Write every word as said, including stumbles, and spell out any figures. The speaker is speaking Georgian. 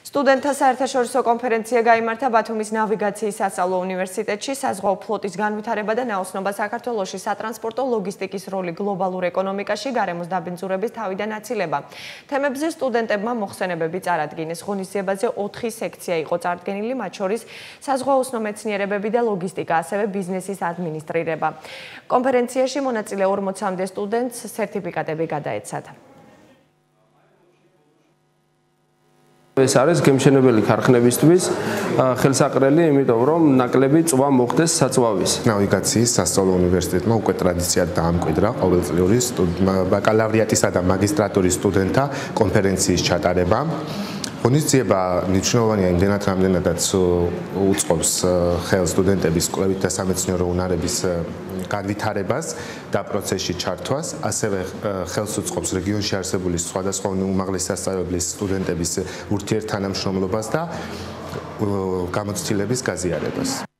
სტუდენტთა საერთაშორისო კონფერენცია გაიმართა ბათუმის ნავიგაციის სასწავლო უნივერსიტეტში, საზღვაო ფლოტის განვითარება და ნაოსნობა საქართველოში, სატრანსპორტო ლოგისტიკის როლი გლობალურ ეკონომიკაში, გარემოს დაბინძურების თავიდან აცილება. თემებზე სტუდენტებმა მოხსენებები წარადგინეს. ღონისძიებაზე ოთხი სექცია იყო წარდგენილი, მათ შორის საზღვაოსნო მეცნიერებები და ლოგისტიკა, ასევე ბიზნესის ადმინისტრირება. კონფერენციაში მონაწილე ორმოცამდე სტუდენტს სერტიფიკატები გადაეცათ. ეს არის გემშენებელი ქარხნებისთვის ხელსაყრელი, იმიტომ რომ ნაკლები წვა მოხდეს საწვავის. ნავიგაციის სასწავლო უნივერსიტეტმა უკვე ტრადიციად დაამკვიდრა ყოველწლიური ბაკალავრიატისა და მაგისტრატურის სტუდენტთა კონფერენციის ჩატარება. ღონისძიება მნიშვნელოვანია იმდენად, რამდენადაც უწყობს ხელს სტუდენტების კვლევით და სამეცნიერო უნარების განვითარებას და პროცესში ჩართვას, ასევე ხელს უწყობს რეგიონში არსებული სხვადასხვა უმაღლესი სასწავლებლის სტუდენტების ურთიერთთანამშრომლობას და გამოცდილების გაზიარებას.